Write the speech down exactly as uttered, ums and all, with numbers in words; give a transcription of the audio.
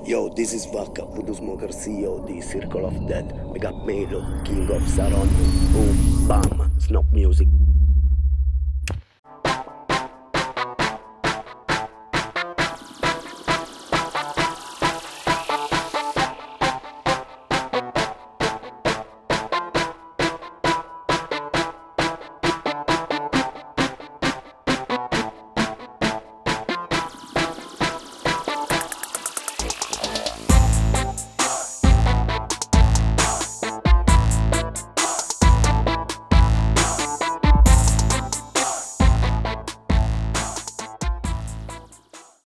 Yo, this is Vacca, PRODUZIONE C E O di Circle of Death. We got Melo, King of Saron. Boom, bam, Snob music.